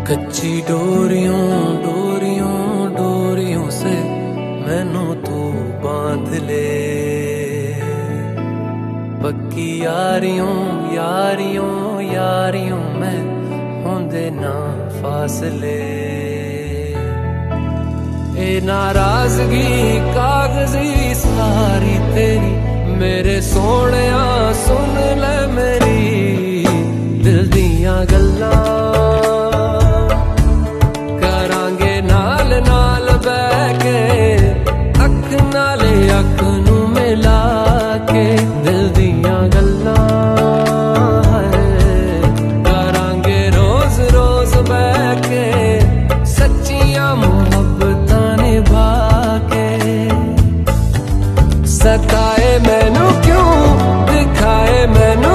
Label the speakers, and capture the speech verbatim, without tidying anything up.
Speaker 1: कच्ची डोरियों डोरियों डोरियों से मैनू तू बांध ले, पक्की यारियों यारियों यारियों में होंदे ना फासले। ए नाराजगी कागजी सारी तेरी मेरे सोहणिया सुन ले मेरी दिल दियां गल्लां, करांगे नाल नाल बैठ के अख नाले अख नू मिला के दिल दियां गल्लां करांगे रोज रोज बैठ के सच्चियां मुहब्बतां निभा के। सताए मैनू क्यों दिखाए मैनू